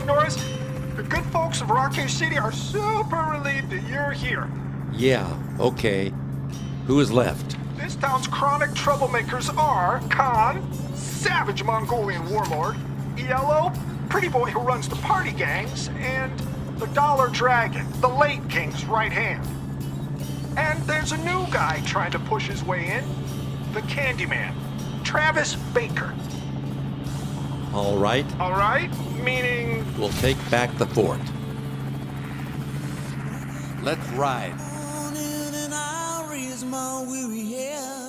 Chuck Norris. The good folks of Rockay City are super relieved that you're here. Yeah, okay. Who is left? This town's chronic troublemakers are Khan, savage Mongolian warlord, Yellow, pretty boy who runs the party gangs, and the Dollar Dragon, the late king's right hand. And there's a new guy trying to push his way in, the Candyman, Travis Baker. All right. All right? Meaning... We'll take back the fort. Let's ride. On in and I'll raise my weary head.